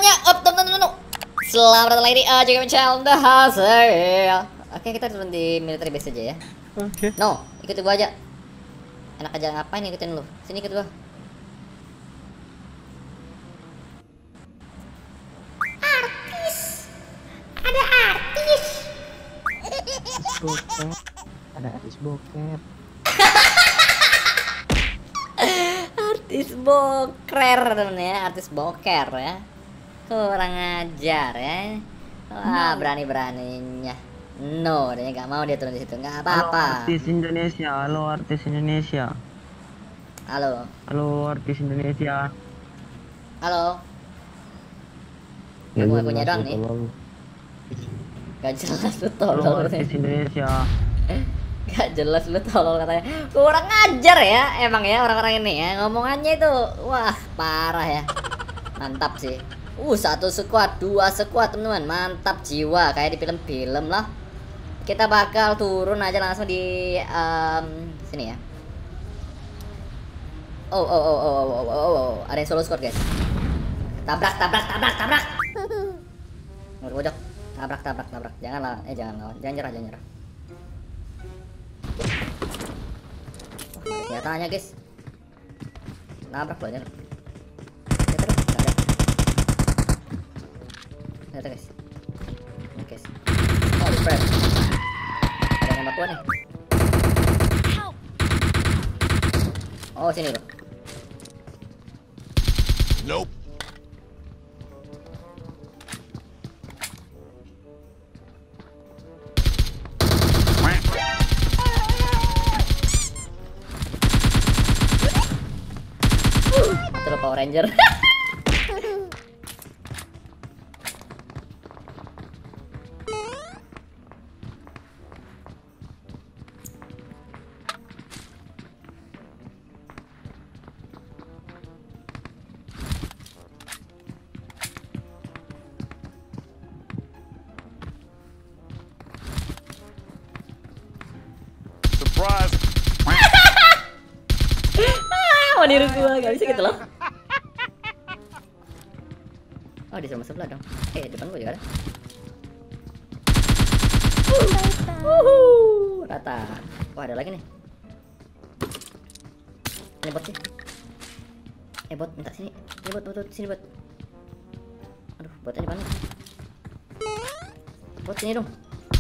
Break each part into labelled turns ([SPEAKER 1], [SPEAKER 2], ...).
[SPEAKER 1] semuanya, teman-teman. Selamat datang lagi di Game Channel The Hasil. Oke, kita turun di military base aja ya.
[SPEAKER 2] Oke.
[SPEAKER 1] No, ikutin gua aja. Enak aja ngapain ikutin lu? Sini ikut gua. Artis. Ada artis.
[SPEAKER 2] Bokep. Ada artis bokep.
[SPEAKER 1] Artis boker temen ya, artis boker ya. Kurang ajar ya. Wah, berani-beraninya. No, dia nggak mau dia turun di situ. Nggak apa-apa.
[SPEAKER 2] Artis Indonesia. Halo artis Indonesia.
[SPEAKER 1] Halo.
[SPEAKER 2] Halo artis Indonesia.
[SPEAKER 1] Halo.
[SPEAKER 2] Ya,
[SPEAKER 1] Aku punya doang nih. Gak jelas lu
[SPEAKER 2] Halo
[SPEAKER 1] tolol.
[SPEAKER 2] artis Indonesia.
[SPEAKER 1] Gak jelas lu tolol katanya. Kurang ajar ya emang ya orang-orang ini ya. Ngomongannya itu wah parah ya. Mantap sih. Satu squad, dua squad teman-teman. Mantap jiwa kayak di film-film lah. Kita bakal turun aja langsung di sini ya. Ada yang solo squad guys. Tabrak. Pojok. Tabrak. Jangan lawan. Jangan lawan. Jangan nyerah. Nyatanya guys. Nabrak loh jangan. Lihat guys. Ini guys. Oh, friend. Ada nembak gua nih. Oh, sini bro.
[SPEAKER 3] Nope.
[SPEAKER 1] Itu Power Ranger.
[SPEAKER 3] Surprise.
[SPEAKER 1] Mau niru gua, gak bisa gitu loh. Oh, di sebelah dong. Depan gua juga ada. Rata. Wah, ada lagi nih. Ini bot sih. Bot, minta sini. Ini bot, sini bot. Aduh, botnya di mana? Bot sini dong.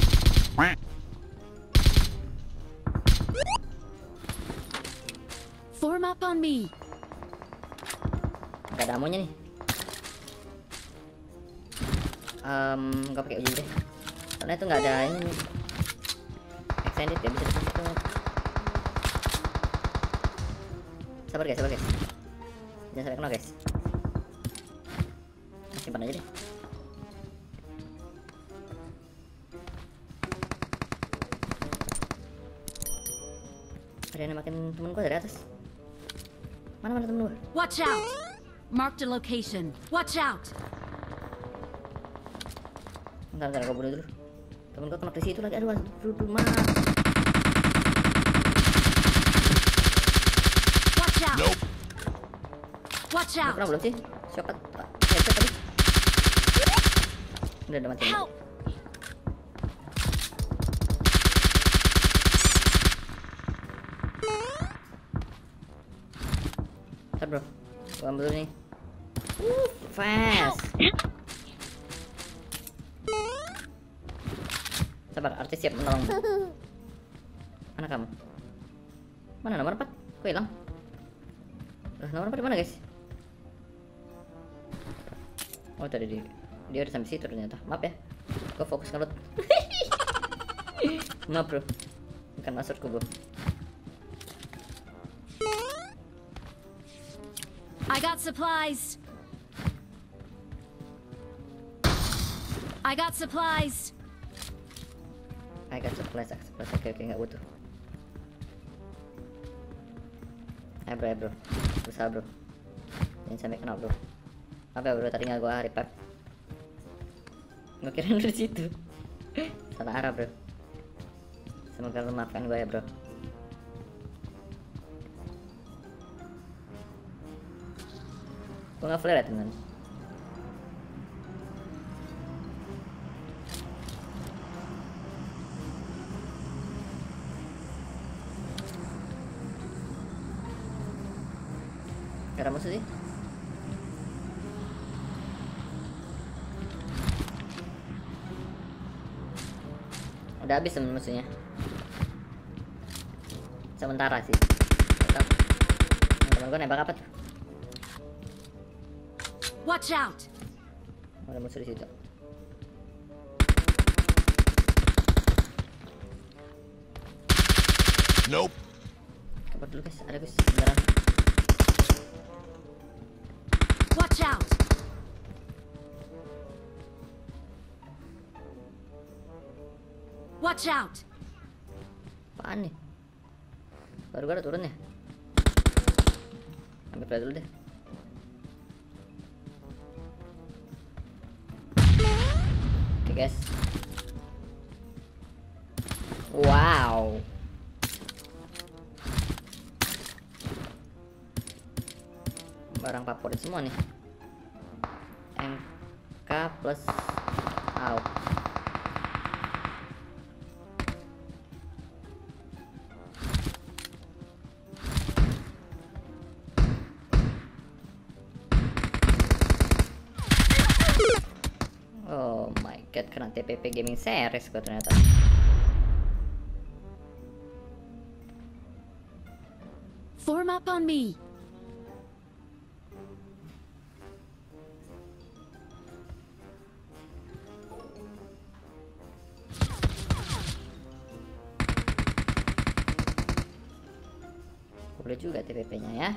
[SPEAKER 4] Form up on me.
[SPEAKER 1] Gak ada amonya nih. Gak pakai uji deh. Karena itu nggak ada ini nih. Extended gak bisa dipakai. Sabar guys. Jangan sampai kena guys. Simpan aja deh. Ada yang makin temen gua dari atas. Mana temen gua?
[SPEAKER 4] Watch out. Mark the location. Watch out.
[SPEAKER 1] Bentar, gua bunuh dulu. Temen gua kena di situ lagi. Aduh, mana?
[SPEAKER 4] Watch out.
[SPEAKER 3] Nope.
[SPEAKER 4] Watch out.
[SPEAKER 1] Kena belum sih? Shotgun. Headshot tadi. Udah mati.
[SPEAKER 4] Help.
[SPEAKER 1] Bentar bro, gua ambil dulu nih. Fast. Sabar, artis siap menolong. Mana kamu? Mana nomor 4? Kok hilang? Nomor 4 di mana guys? Oh tadi dia udah sampai situ ternyata. Maaf ya, gua fokus ngelut. Maaf bro, bukan maksudku bro.
[SPEAKER 4] I got supplies.
[SPEAKER 1] Oke, nggak butuh. Bro, usaha bro, jangan sampai kena bro. Apa ya bro, tadi nggak gua repack. Gua kira dari situ. Salah arah bro. Semoga lu maafkan gua ya bro. Gua nggak flare ya teman. Gak ada musuh sih. Udah habis temen musuhnya. Sementara sih. Tetap. Temen gue nembak apa tuh?
[SPEAKER 4] Watch out!
[SPEAKER 1] Ada musuh di situ.
[SPEAKER 3] Nope.
[SPEAKER 1] Kabur dulu guys, ada guys beneran.
[SPEAKER 4] Watch out! Watch out!
[SPEAKER 1] Apaan nih? Baru gua ada turun ya? Ambil play dulu deh. Oke guys. Wow. Barang favorit semua nih. MK plus AUK. Oh my god, kena TPP Gaming Series gua ternyata.
[SPEAKER 4] Form up on me!
[SPEAKER 1] Boleh juga TPP-nya ya.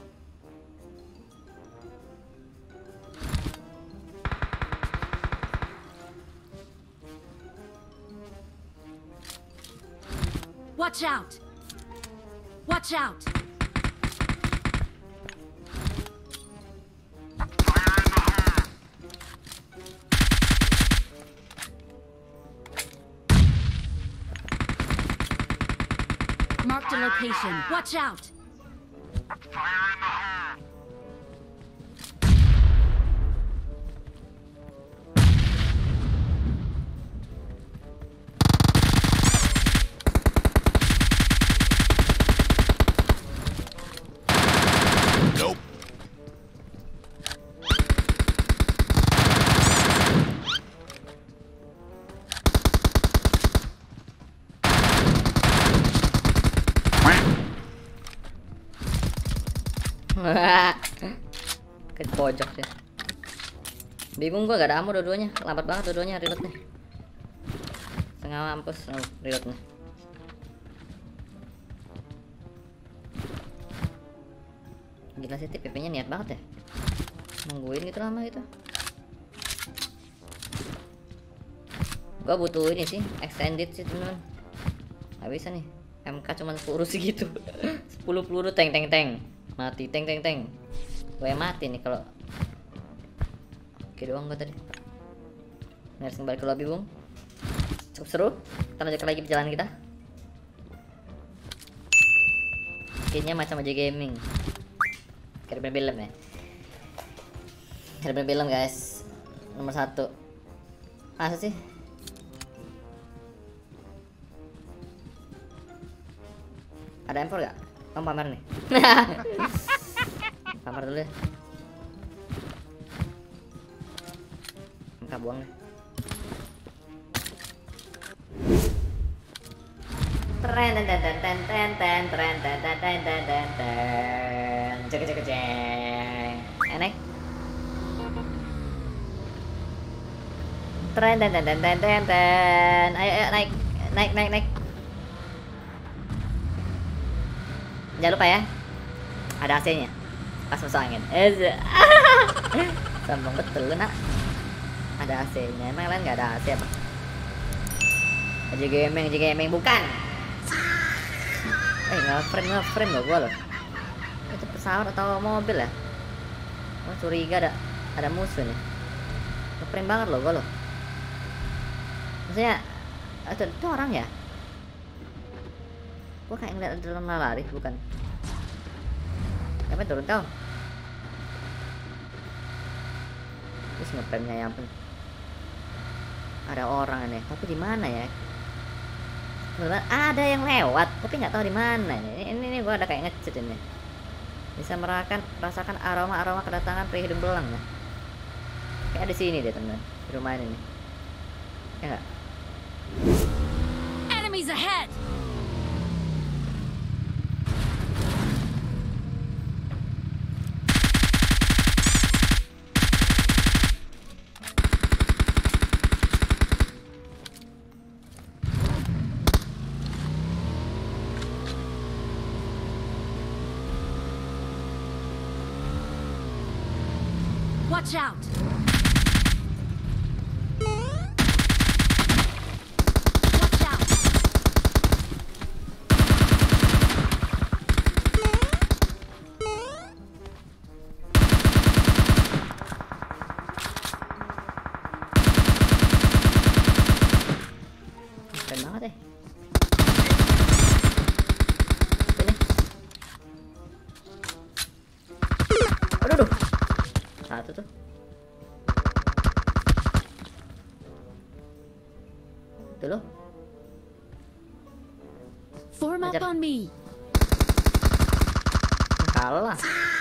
[SPEAKER 4] Watch out! Watch out! Marked a location. Watch out!
[SPEAKER 3] Nope.
[SPEAKER 1] Ke pojok sih. Bingung gua, gak ada ammo dua-duanya. Lambat banget dua-duanya reloadnya. Setengah mampus reloadnya. Gila sih TPP-nya niat banget ya. Nungguin gitu lama gitu. Gua butuh ini sih, extended sih teman-teman. Gak bisa nih. MK cuman 10 segitu. 10 peluru teng. Mati teng. Gue yang mati nih kalau. Oke doang gue tadi. Ini harus kembali ke lobby bung. Cukup seru. Kita lanjutkan lagi perjalanan kita. Skinnya macam aja gaming. Kayak film ya. Kayak film guys. Nomor 1. Masa sih? Ada M4 gak? Kamu pamer nih. Pamer dulu ya. Enggak buang deh. Tren. Cek. Naik. Tren. Ayo naik. Jangan lupa ya, ada AC-nya pas masuk angin. Sombong betul lu nak. Ada AC-nya. Emang kalian nggak ada AC apa? Aja gaming bukan. Nge-frame loh gua loh. Itu pesawat atau mobil ya? Oh curiga ada musuh nih. Nge-frame banget loh gua loh. Maksudnya itu orang ya? Gua kayak ngeliat ada dalam lari, bukan? Ngapain turun kau? Terus ngepremnya ya ampun. Ada orang nih, tapi di mana ya? Ada yang lewat, tapi nggak tahu di mana. Ini gua ada kayak ngecet ini. Bisa merasakan aroma kedatangan pria hidung belang ya. Kayak di sini deh teman, di rumah ini nih. Ya nggak?
[SPEAKER 4] Enemies ahead! Watch out! Watch out!
[SPEAKER 1] Keren banget deh. Sini. Aduh. Satu tuh. Tuh loh.
[SPEAKER 4] Form up
[SPEAKER 1] Ajar.
[SPEAKER 4] on me.
[SPEAKER 1] Kalah.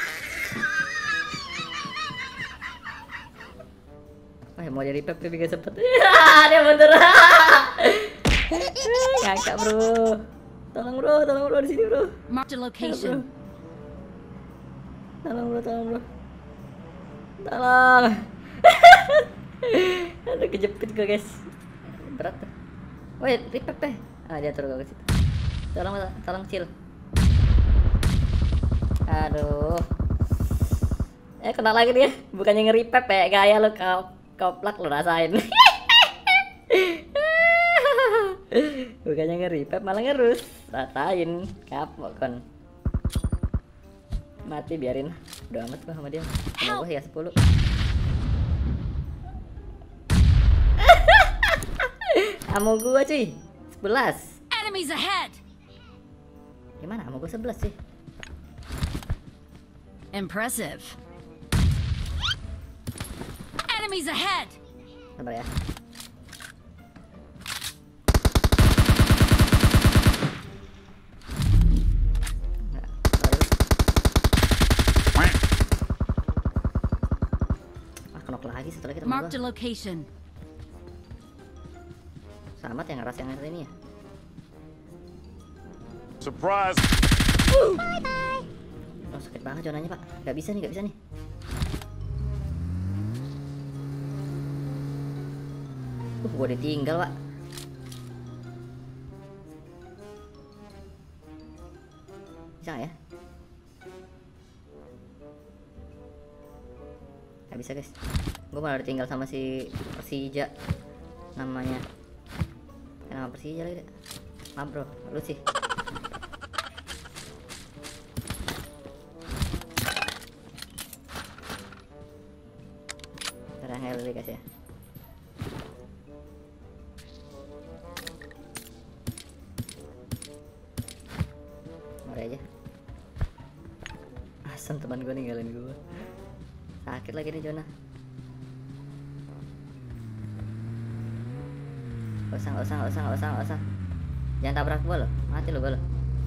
[SPEAKER 1] Mau jadi pep tapi gak sempet. Dia mundur. Ngakak bro. Tolong bro di sini bro.
[SPEAKER 4] Marked a location.
[SPEAKER 1] Tolong bro. Tolong. Aduh kejepit gue guys. Berat tuh. Wait, ripep deh. Ah dia turun ke situ. Tolong chill. Aduh. Kena lagi dia. Bukannya nge-repep ya, gaya lu koplak lu rasain. Bukannya nge-repep malah ngerus. Rasain kapok kon. Mati biarin. Udah amat gua sama dia. Sama gua ya 10. Amo gua cuy 11.
[SPEAKER 4] Enemies ahead!
[SPEAKER 1] Gimana amo gua 11 sih?
[SPEAKER 4] Impressive. Enemies ahead!
[SPEAKER 1] Sabar ya. Nggak, baru. Knock lagi setelah kita
[SPEAKER 4] Marked a location.
[SPEAKER 1] Selamat yang ngeras yang ini ya.
[SPEAKER 3] Surprise!
[SPEAKER 1] Oh sakit banget zonanya pak. Gak bisa nih. Gua ditinggal pak. Bisa gak ya? Gak bisa guys. Gua malah ditinggal sama si Persija. Namanya nama Persija lagi deh. Maaf bro, lu sih. Terang dulu guys ya. Mari aja. Asam teman gue ninggalin gue. Sakit lagi nih zona. Gak usah. Jangan tabrak gue loh, mati lo gue loh.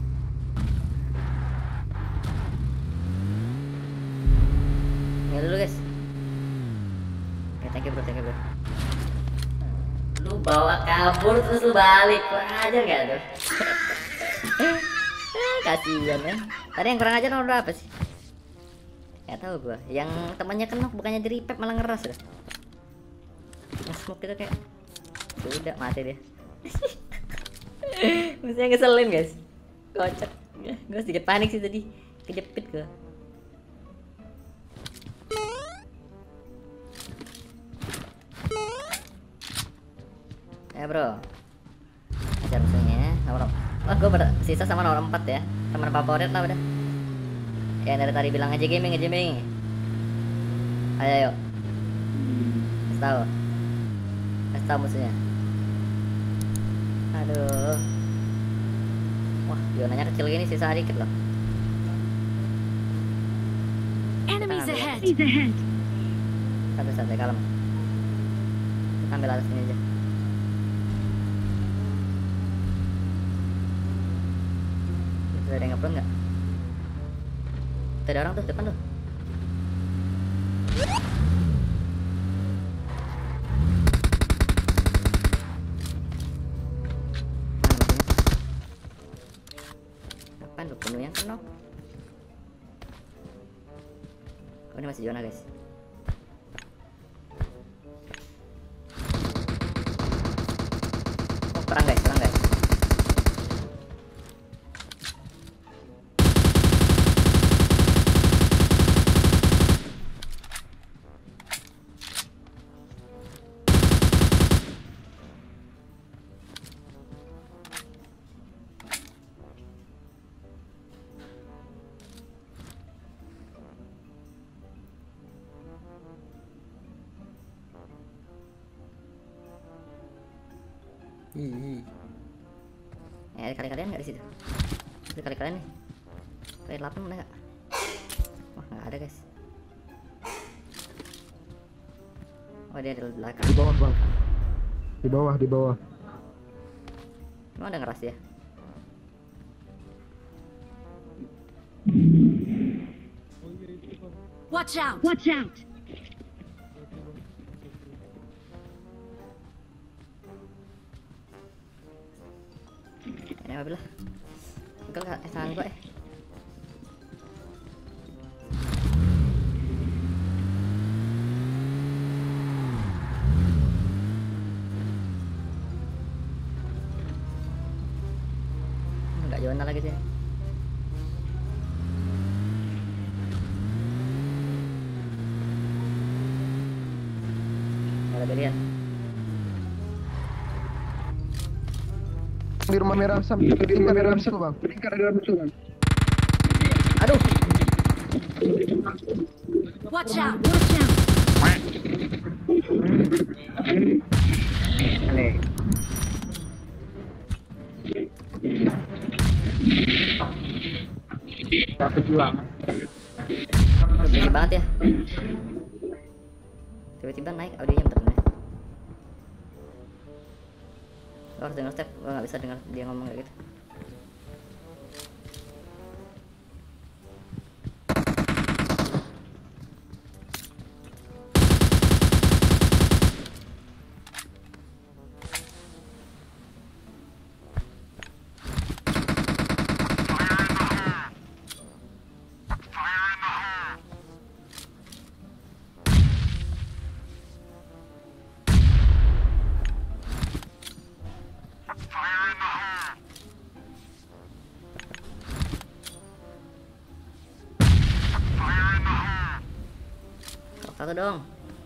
[SPEAKER 1] Ya dulu guys. Oke, thank you bro. Lu bawa kabur terus lu balik, kurang ajar gak tuh? Kasihan ya. Tadi yang kurang ajar nomor berapa sih? Gak tahu gua. Yang temannya kenok bukannya di repep malah ngeras udah. Nge-smoke gitu kayak udah mati dia. Maksudnya ngeselin guys. Kocak. Gue sedikit panik sih tadi. Kejepit gue. Ya bro. Ajar musuhnya. Nomor. Wah gue bersisa sama nomor 4 ya. Teman favorit lah udah. Ya dari tadi bilang aja gaming. Ayo. Kasih tahu musuhnya. Aduh. Wah, zonanya kecil gini sisa dikit loh.
[SPEAKER 4] Enemies ahead!
[SPEAKER 1] Santai kalem. Kita ambil atas sini aja. Bisa ada yang ngeplon nggak? Tuh, ada orang tuh depan tuh. Kapan lu penuh yang kenok? Oh, ini masih zona guys. Oh, perang guys, perang guys. Ada kali-kalian nggak di situ? Ada kali-kalian nih. Kali 8 ada nggak? Wah, nggak ada guys. Oh, dia di belakang.
[SPEAKER 3] Di bawah bang. Di bawah, di bawah.
[SPEAKER 1] Emang ada ngeras ya?
[SPEAKER 4] Watch out! Watch out!
[SPEAKER 1] Ini apa bilah? Enggak tangan gua Enggak zona lagi sih. Ada berian.
[SPEAKER 3] Di rumah merah sam, di rumah merah sam bang. Tingkat di dalam musuh bang.
[SPEAKER 1] Aduh.
[SPEAKER 4] Watch out! Watch out!
[SPEAKER 3] Satu juang.
[SPEAKER 1] Berisik banget ya. Tiba-tiba naik audionya bentar nih. Lo harus denger step, lo gak bisa dengar dia ngomong kayak gitu. Satu dong.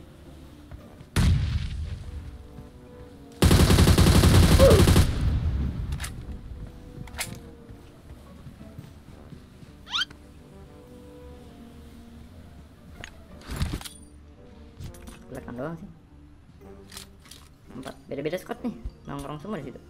[SPEAKER 1] Belakang doang sih. 4 beda-beda squad nih, nongkrong semua di situ.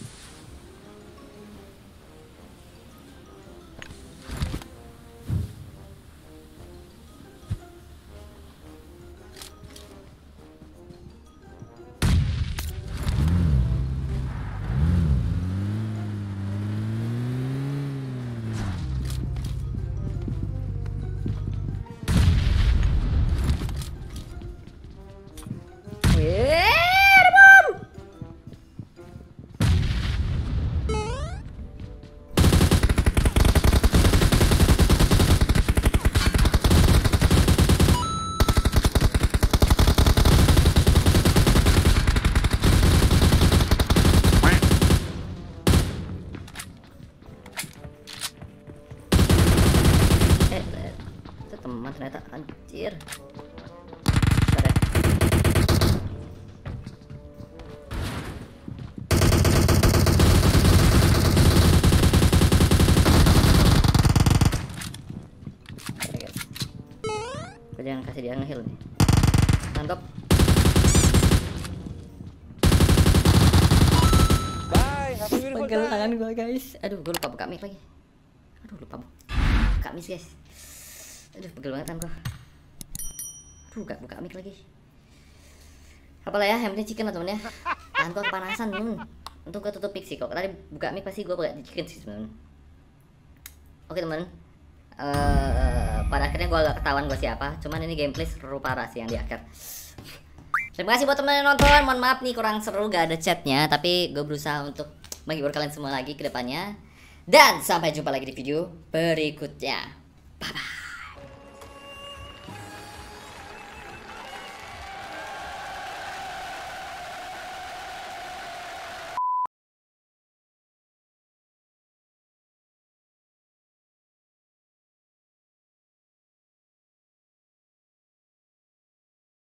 [SPEAKER 1] Itu teman ternyata, anjir. Bentar ya. Oke, guys. Gue jangan kasih dia nge-heal nih. Mantap. Pegel tangan gua guys. Aduh, gua lupa buka mic lagi. Aduh, lupa buka mic guys. Aduh, pegel banget tangan gua. Aduh, gak buka mic lagi. Apalah ya, yang penting chicken lah temen ya. Tangan gua kepanasan Untung gua tutup mic sih. Kalau tadi buka mic pasti gua buka chicken sih temen. Oke temen, pada akhirnya gue agak ketahuan gue siapa. Cuman ini gameplay seru parah sih yang di akhir. Terima kasih buat teman yang nonton. Mohon maaf nih kurang seru gak ada chatnya, tapi gue berusaha untuk menghibur kalian semua lagi ke depannya. Dan sampai jumpa lagi di video berikutnya. Bye bye.